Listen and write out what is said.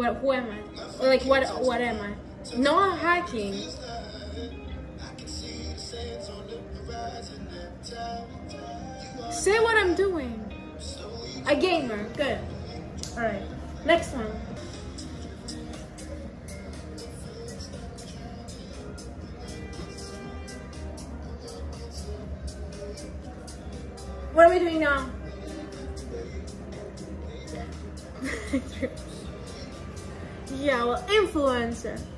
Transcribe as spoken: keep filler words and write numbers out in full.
What, who am I? Or like, what, what am I? Not hacking. Say what I'm doing. A gamer. Good. Alright. Next one. What are we doing now? Yeah, well, influencer.